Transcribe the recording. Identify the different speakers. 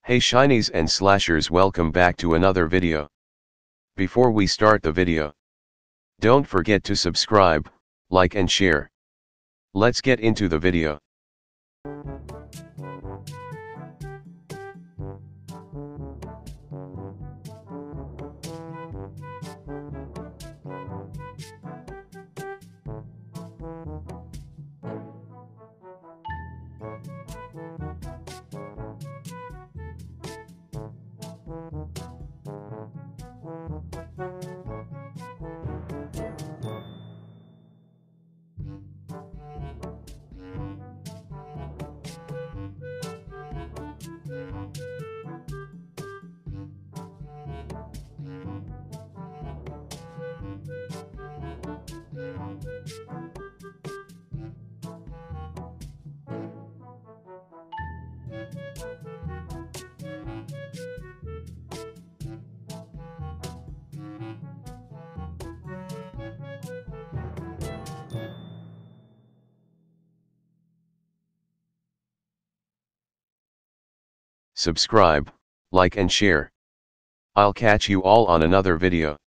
Speaker 1: Hey Shinies and Slashers, welcome back to another video. Before we start the video, don't forget to subscribe, like and share. Let's get into the video. Subscribe, like and share. I'll catch you all on another video.